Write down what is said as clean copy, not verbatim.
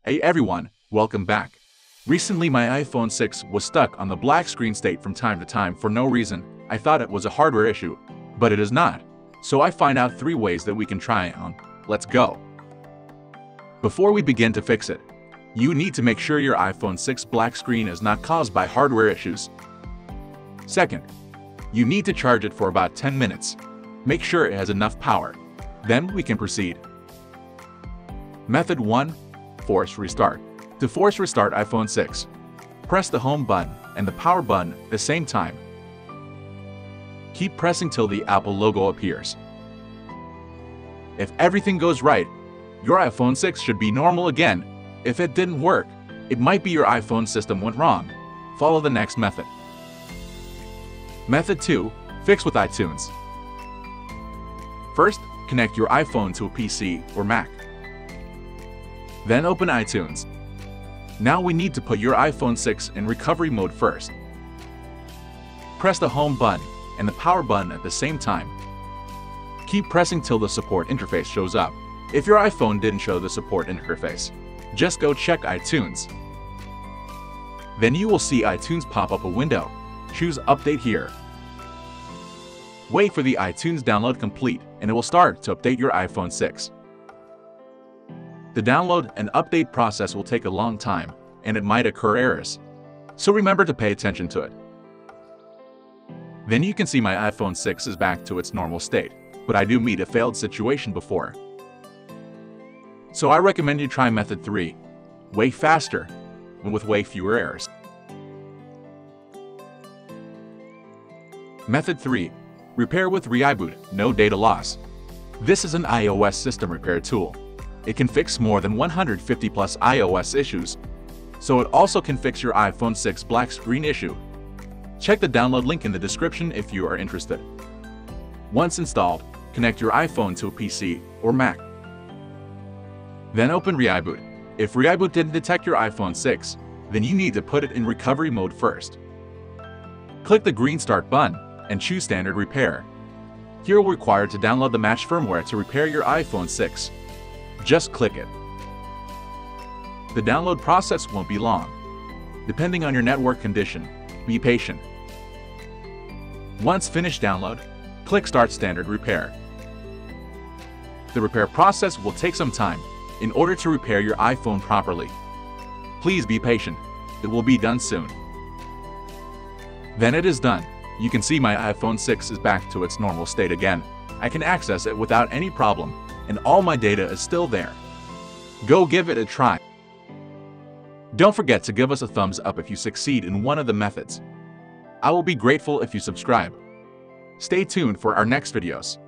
Hey everyone, welcome back. Recently my iPhone 6 was stuck on the black screen state from time to time for no reason. I thought it was a hardware issue, but it is not. So I find out 3 ways that we can try on. Let's go. Before we begin to fix it, you need to make sure your iPhone 6 black screen is not caused by hardware issues. Second, you need to charge it for about 10 minutes. Make sure it has enough power. Then we can proceed. Method 1. Force restart. To force restart iPhone 6, press the home button and the power button at the same time. Keep pressing till the Apple logo appears. If everything goes right, your iPhone 6 should be normal again. If it didn't work, it might be your iPhone system went wrong. Follow the next method. Method 2. Fix with iTunes. First, connect your iPhone to a PC or Mac. Then open iTunes. Now we need to put your iPhone 6 in recovery mode first. Press the home button and the power button at the same time. Keep pressing till the support interface shows up. If your iPhone didn't show the support interface, just go check iTunes. Then you will see iTunes pop up a window. Choose Update here. Wait for the iTunes download complete and it will start to update your iPhone 6. The download and update process will take a long time and it might occur errors. So remember to pay attention to it. Then you can see my iPhone 6 is back to its normal state, but I do meet a failed situation before. So I recommend you try method 3, way faster and with way fewer errors. Method 3. Repair with ReiBoot, no data loss. This is an iOS system repair tool. It can fix more than 150 plus iOS issues, so it also can fix your iPhone 6 black screen issue. Check the download link in the description if you are interested. Once installed, connect your iPhone to a PC or Mac. Then open ReiBoot. If ReiBoot didn't detect your iPhone 6, then you need to put it in recovery mode first. Click the green Start button and choose Standard Repair. Here you'll require to download the matched firmware to repair your iPhone 6. Just click it. The download process won't be long. Depending on your network condition, be patient. Once finished download, click Start Standard Repair. The repair process will take some time in order to repair your iPhone properly. Please be patient. It will be done soon. Then it is done. You can see my iPhone 6 is back to its normal state again. I can access it without any problem, and all my data is still there. Go give it a try. Don't forget to give us a thumbs up if you succeed in one of the methods. I will be grateful if you subscribe. Stay tuned for our next videos.